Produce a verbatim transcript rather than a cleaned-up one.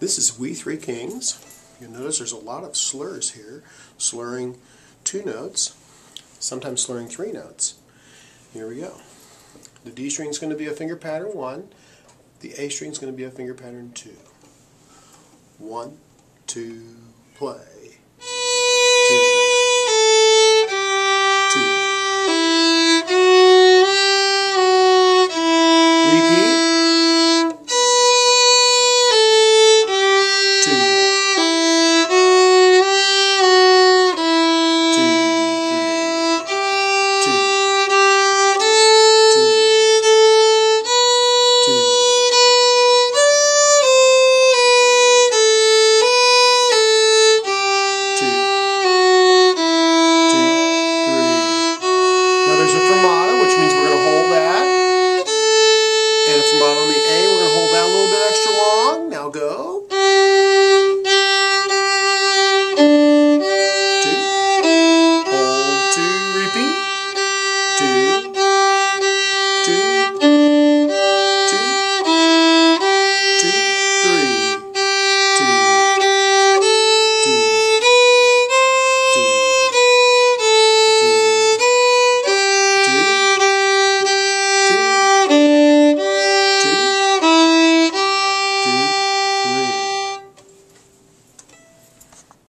This is We Three Kings. You'll notice there's a lot of slurs here, slurring two notes, sometimes slurring three notes. Here we go. The D string is going to be a finger pattern one. The A string is going to be a finger pattern two. One, two, play.